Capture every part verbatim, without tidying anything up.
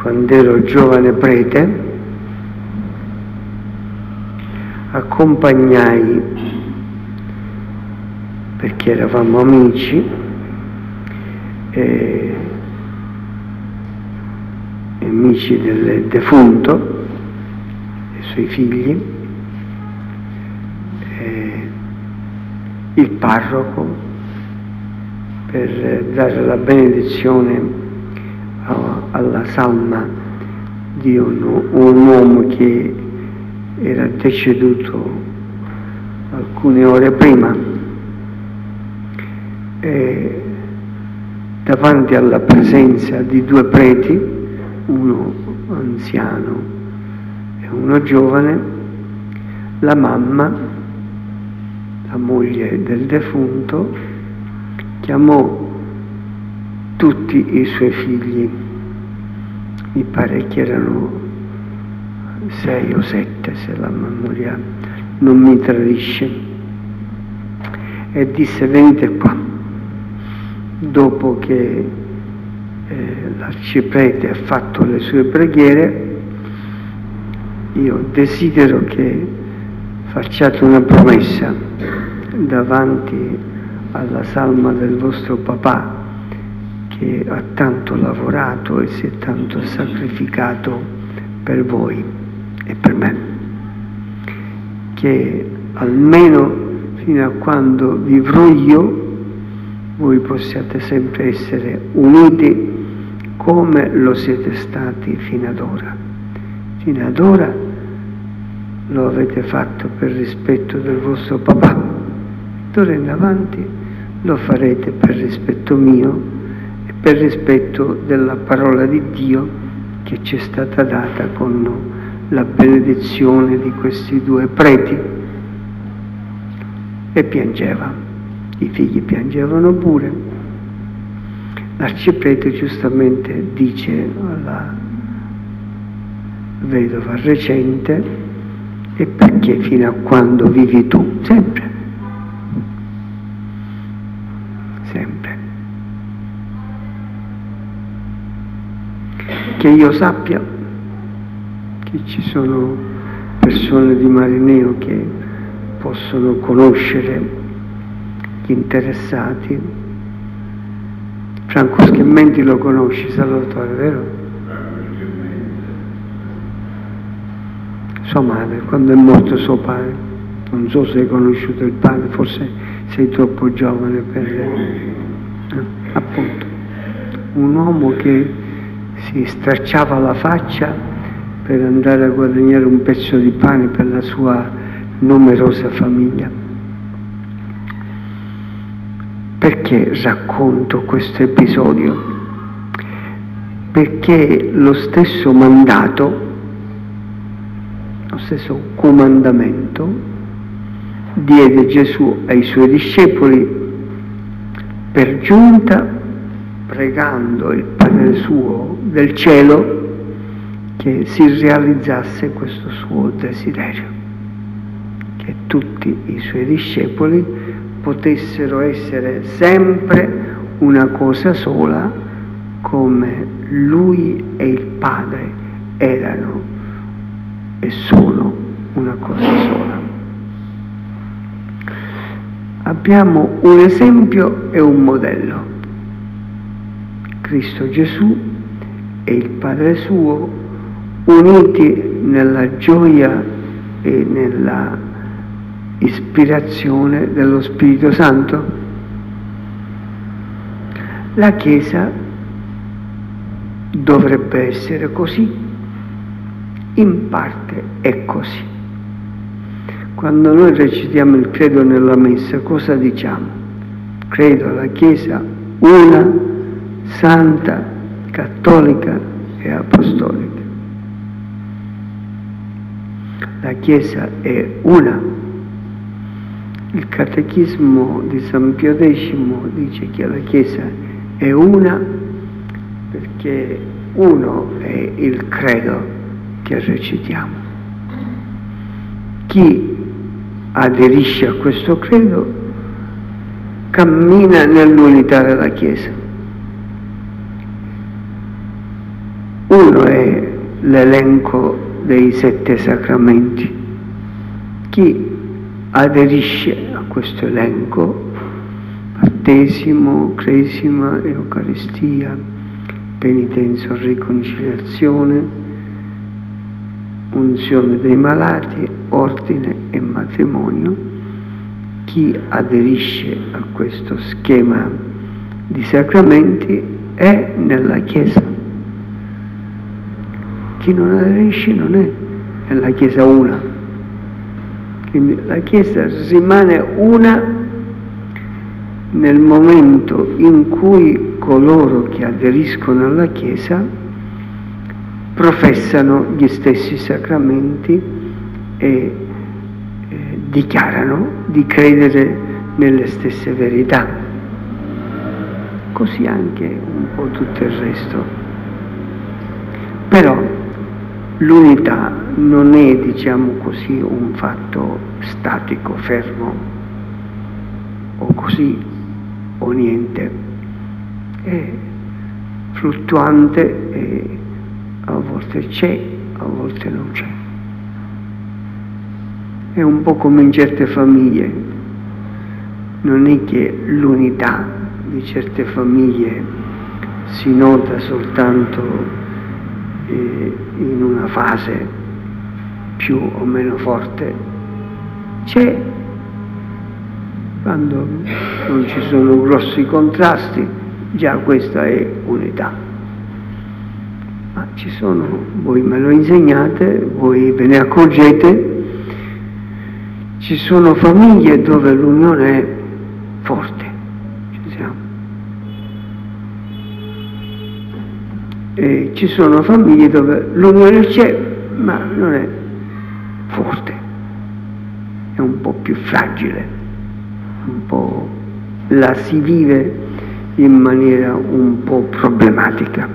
quando ero giovane prete, accompagnai, perché eravamo amici, eh, amici del defunto, dei suoi figli, eh, il parroco, per dare la benedizione a, alla salma di un, un uomo che era deceduto alcune ore prima, e davanti alla presenza di due preti, uno anziano e uno giovane, la mamma, la moglie del defunto, chiamò tutti i suoi figli, mi pare che erano sei o sette, se la memoria non mi tradisce, e disse: venite qua. Dopo che eh, l'arciprete ha fatto le sue preghiere, io desidero che facciate una promessa davanti alla salma del vostro papà, che ha tanto lavorato e si è tanto sacrificato per voi e per me, che almeno fino a quando vivrò io voi possiate sempre essere uniti come lo siete stati fino ad ora. Fino ad ora lo avete fatto per rispetto del vostro papà, d'ora in avanti lo farete per rispetto mio e per rispetto della parola di Dio che ci è stata data con la benedizione di questi due preti. E piangeva, i figli piangevano pure. L'arciprete giustamente dice alla vedova recente: e perché fino a quando vivi tu? Sempre, sempre. Che io sappia che ci sono persone di Marineo che possono conoscere gli interessati. Franco Schemmenti lo conosci, Salvatore, vero? Sua madre, quando è morto suo padre, non so se hai conosciuto il padre, forse sei troppo giovane per... Eh, appunto, un uomo che si stracciava la faccia per andare a guadagnare un pezzo di pane per la sua numerosa famiglia. Perché racconto questo episodio? Perché lo stesso mandato, lo stesso comandamento diede Gesù ai suoi discepoli per giunta, pregando il Padre suo del cielo che si realizzasse questo suo desiderio, che tutti i suoi discepoli potessero essere sempre una cosa sola, come Lui e il Padre erano e sono una cosa sola. Abbiamo un esempio e un modello: Cristo Gesù e il Padre suo, uniti nella gioia e nella ispirazione dello Spirito Santo. La Chiesa dovrebbe essere così, in parte è così. Quando noi recitiamo il credo nella messa, cosa diciamo? Credo alla Chiesa una, santa, cattolica e apostolica. La Chiesa è una. Il Catechismo di San Pio X dice che la Chiesa è una perché uno è il credo che recitiamo. Chi aderisce a questo credo cammina nell'unità della Chiesa. Uno è l'elenco dei sette sacramenti. Chi aderisce a questo elenco, battesimo, cresima, Eucaristia, penitenza o riconciliazione, unzione dei malati, ordine e matrimonio, chi aderisce a questo schema di sacramenti è nella Chiesa. Chi non aderisce non è nella Chiesa una. Quindi la Chiesa rimane una nel momento in cui coloro che aderiscono alla Chiesa professano gli stessi sacramenti e eh, dichiarano di credere nelle stesse verità. Così anche un po' tutto il resto. Però l'unità non è, diciamo così, un fatto statico, fermo, o così o niente. È fluttuante e a volte c'è, a volte non c'è. È un po' come in certe famiglie. Non è che l'unità di certe famiglie si nota soltanto eh, in una fase più o meno forte. C'è quando non ci sono grossi contrasti, già questa è unità. Ma ci sono, voi me lo insegnate, voi ve ne accorgete, ci sono famiglie dove l'unione è forte, ci siamo. E ci sono famiglie dove l'unione c'è, ma non è forte, è un po' più fragile, un po' la si vive in maniera un po' problematica.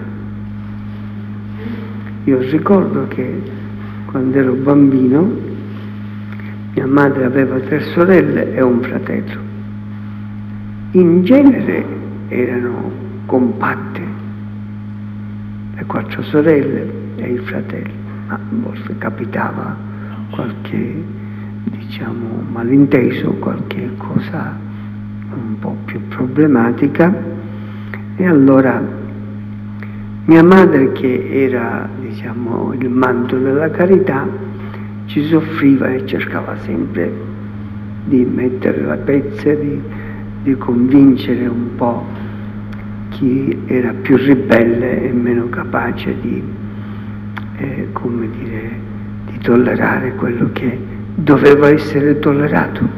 Io ricordo che quando ero bambino mia madre aveva tre sorelle e un fratello. In genere erano compatte, le quattro sorelle e il fratello, ma a volte capitava qualche, diciamo, malinteso, qualche cosa un po' più problematica, e allora mia madre, che era, diciamo, il manto della carità, ci soffriva e cercava sempre di mettere la pezza, di, di convincere un po' chi era più ribelle e meno capace di, eh, come dire, di tollerare quello che doveva essere tollerato.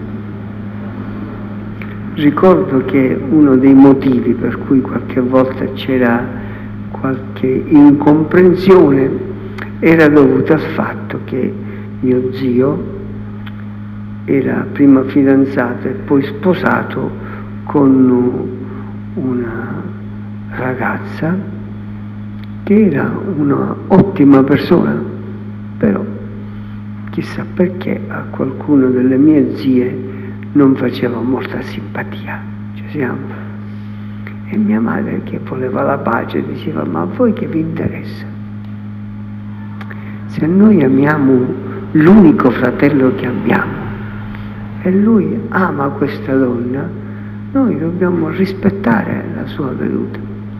Ricordo che uno dei motivi per cui qualche volta c'era qualche incomprensione era dovuto al fatto che mio zio era prima fidanzato e poi sposato con una ragazza che era una ottima persona, però chissà perché a qualcuno delle mie zie non faceva molta simpatia, ci siamo. E mia madre, che voleva la pace, diceva: ma a voi che vi interessa? Se noi amiamo l'unico fratello che abbiamo e lui ama questa donna, noi dobbiamo rispettare la sua veduta.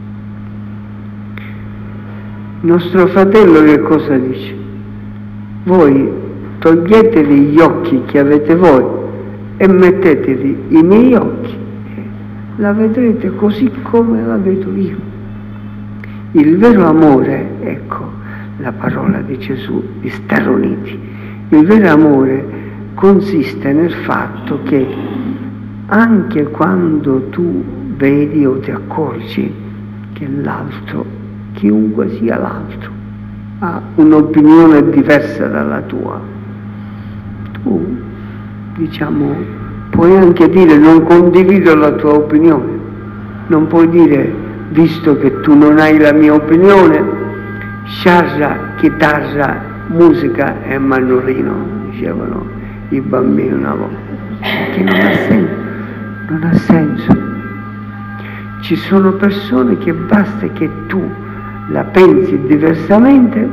Il nostro fratello che cosa dice? Voi toglietevi gli occhi che avete voi e mettetevi i miei occhi, la vedrete così come la vedo io. Il vero amore, ecco la parola di Gesù, di stare uniti. Il vero amore consiste nel fatto che anche quando tu vedi o ti accorgi che l'altro, chiunque sia l'altro, ha un'opinione diversa dalla tua, tu, diciamo, puoi anche dire: non condivido la tua opinione. Non puoi dire: visto che tu non hai la mia opinione, sciarra, chitarra, musica e mandolino, dicevano i bambini una volta, che non ha senso, non ha senso. Ci sono persone che basta che tu la pensi diversamente,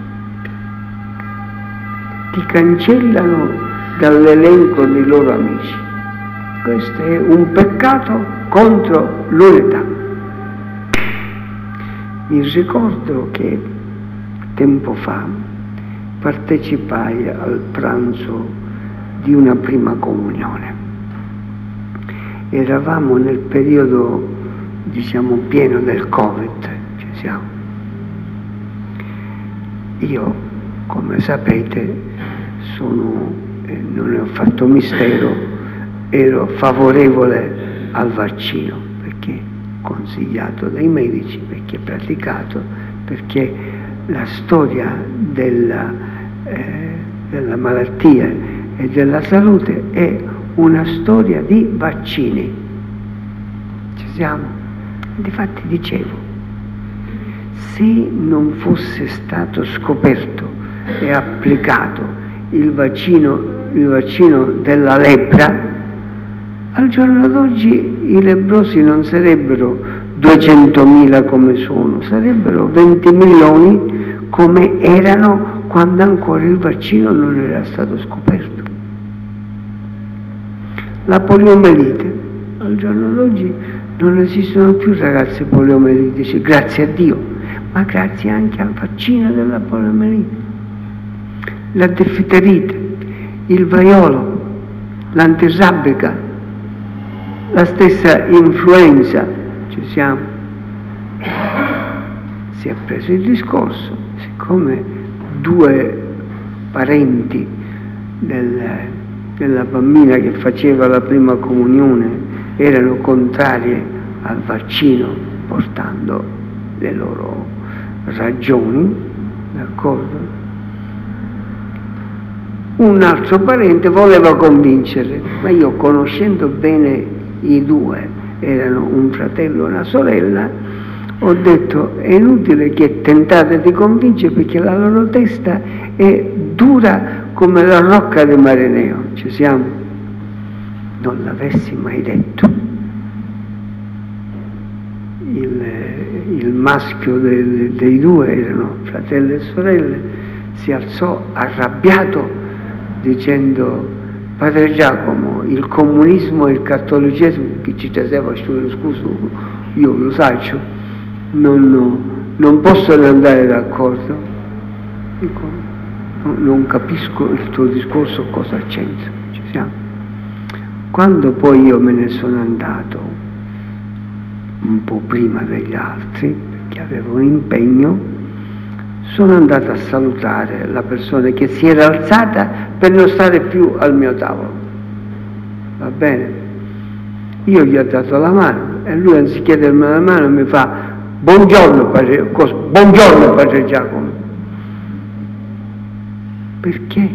ti cancellano dall'elenco dei loro amici. Questo è un peccato contro l'unità. Mi ricordo che tempo fa partecipai al pranzo di una prima comunione. Eravamo nel periodo, diciamo, pieno del Covid, ci siamo. Io, come sapete, sono, eh, non ne ho fatto mistero, ero favorevole al vaccino, perché consigliato dai medici, perché praticato, perché la storia della, eh, della malattia e della salute è una storia di vaccini. Ci siamo? Difatti dicevo, se non fosse stato scoperto e applicato il vaccino, il vaccino della lebbra, al giorno d'oggi i lebbrosi non sarebbero duecentomila come sono, sarebbero venti milioni come erano quando ancora il vaccino non era stato scoperto. La poliomelite, al giorno d'oggi non esistono più ragazzi poliomelitici, grazie a Dio, ma grazie anche al vaccino della poliomelite. La difterite, il vaiolo, l'antirabbica, la stessa influenza, ci siamo. Si è preso il discorso, siccome due parenti del, della bambina che faceva la prima comunione erano contrarie al vaccino, portando le loro ragioni, d'accordo? Un altro parente voleva convincere, ma io, conoscendo bene i due, erano un fratello e una sorella, ho detto è inutile che tentate di convincere, perché la loro testa è dura come la rocca di Marineo. Ci siamo? Non l'avessi mai detto. Il, il maschio dei, dei due, erano fratelli e sorelle, si alzò arrabbiato dicendo: Padre Giacomo, il comunismo e il cattolicesimo, che ci faceva scuso, io lo saccio, non, non possono andare d'accordo. Dico, no, non capisco il tuo discorso, cosa c'entra. Ci siamo? Quando poi io me ne sono andato, un po' prima degli altri, perché avevo un impegno, sono andato a salutare la persona che si era alzata per non stare più al mio tavolo. Va bene? Io gli ho dato la mano e lui, anziché darmi la mano, mi fa: buongiorno padre, buongiorno padre Giacomo. Perché?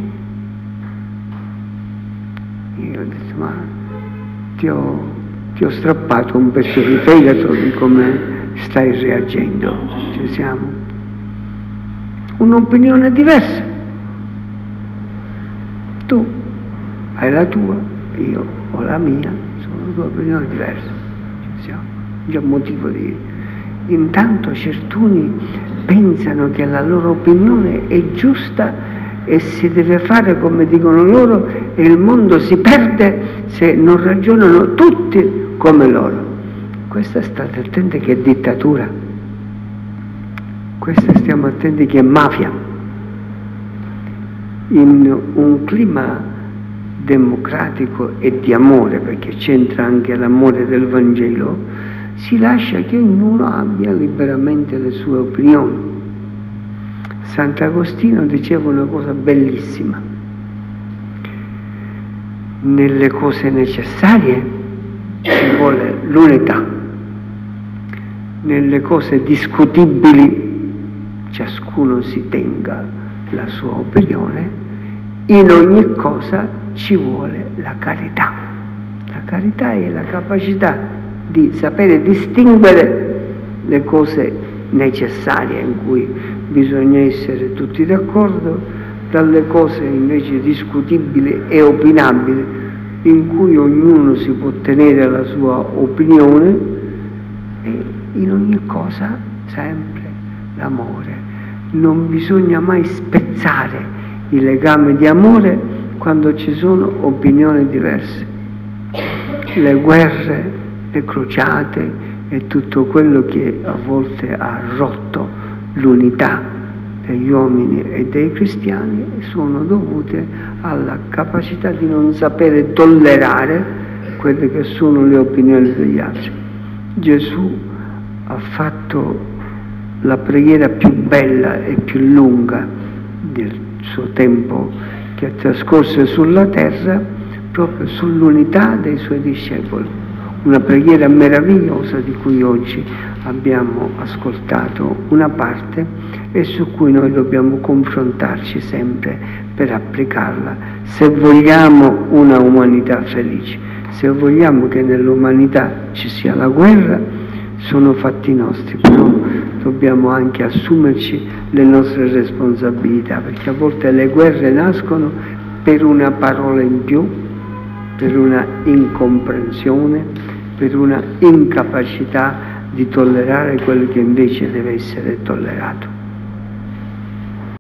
Io ho detto: ma ti ho, ti ho strappato un pezzo di fegato di come stai reagendo. Ci siamo? Un'opinione diversa. Tu hai la tua, io ho la mia, sono due opinioni diverse. Ci siamo? C'è un motivo di... Intanto certuni pensano che la loro opinione è giusta e si deve fare come dicono loro, e il mondo si perde se non ragionano tutti come loro. Questa, state attenti, che è dittatura. Questa, stiamo attenti, che è mafia. In un clima democratico e di amore, perché c'entra anche l'amore del Vangelo, si lascia che ognuno abbia liberamente le sue opinioni. Sant'Agostino diceva una cosa bellissima: nelle cose necessarie ci vuole l'unità, nelle cose discutibili ciascuno si tenga la sua opinione, in ogni cosa ci vuole la carità. La carità è la capacità di sapere distinguere le cose necessarie, in cui bisogna essere tutti d'accordo, dalle cose invece discutibili e opinabili, in cui ognuno si può tenere la sua opinione, e in ogni cosa sempre l'amore. Non bisogna mai spezzare il legame di amore quando ci sono opinioni diverse. Le guerre, le crociate e tutto quello che a volte ha rotto l'unità degli uomini e dei cristiani sono dovute alla capacità di non sapere tollerare quelle che sono le opinioni degli altri. Gesù ha fatto la preghiera più bella e più lunga del suo tempo che trascorse sulla terra proprio sull'unità dei suoi discepoli. Una preghiera meravigliosa di cui oggi abbiamo ascoltato una parte e su cui noi dobbiamo confrontarci sempre per applicarla, se vogliamo una umanità felice, se vogliamo che nell'umanità ci sia la guerra. Sono fatti nostri, però dobbiamo anche assumerci le nostre responsabilità, perché a volte le guerre nascono per una parola in più, per una incomprensione, per una incapacità di tollerare quello che invece deve essere tollerato.